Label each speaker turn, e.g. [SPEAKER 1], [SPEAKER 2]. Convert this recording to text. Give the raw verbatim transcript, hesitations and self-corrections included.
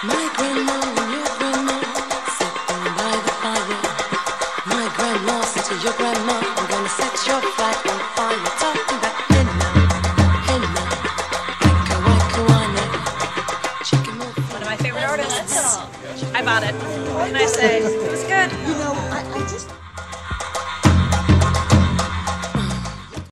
[SPEAKER 1] My grandma and your grandma sitting by the fire. My grandma said to your grandma, I'm gonna set your flat on fire. Talking about henna, henna, wicka wicka wanna. Chicken
[SPEAKER 2] One of my favorite artists. I bought it. What can I say? It was good.